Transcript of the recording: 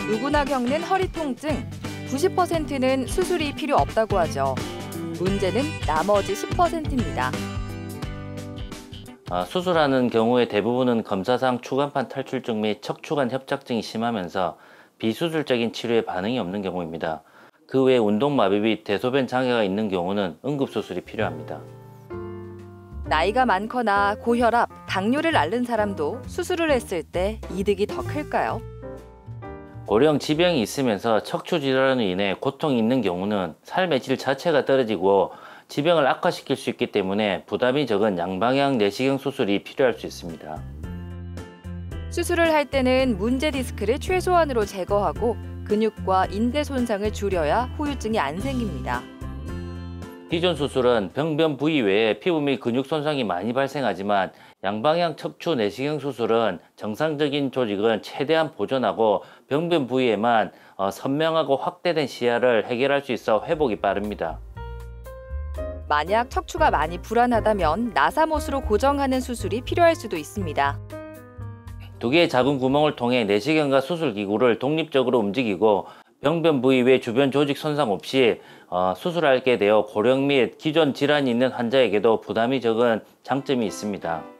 누구나 겪는 허리 통증, 90%는 수술이 필요 없다고 하죠. 문제는 나머지 10%입니다. 수술하는 경우의 대부분은 검사상 추간판 탈출증 및 척추관 협착증이 심하면서 비수술적인 치료에 반응이 없는 경우입니다. 그 외에 운동마비 및 대소변 장애가 있는 경우는 응급수술이 필요합니다. 나이가 많거나 고혈압, 당뇨를 앓는 사람도 수술을 했을 때 이득이 더 클까요? 고령 지병이 있으면서 척추 질환으로 인해 고통이 있는 경우는 삶의 질 자체가 떨어지고 지병을 악화시킬 수 있기 때문에 부담이 적은 양방향 내시경 수술이 필요할 수 있습니다. 수술을 할 때는 문제 디스크를 최소한으로 제거하고 근육과 인대 손상을 줄여야 후유증이 안 생깁니다. 기존 수술은 병변 부위 외에 피부 및 근육 손상이 많이 발생하지만 양방향 척추 내시경 수술은 정상적인 조직은 최대한 보존하고 병변 부위에만 선명하고 확대된 시야를 해결할 수 있어 회복이 빠릅니다. 만약 척추가 많이 불안하다면 나사못으로 고정하는 수술이 필요할 수도 있습니다. 두 개의 작은 구멍을 통해 내시경과 수술기구를 독립적으로 움직이고 병변 부위 외 주변 조직 손상 없이 수술하게 되어 고령 및 기존 질환이 있는 환자에게도 부담이 적은 장점이 있습니다.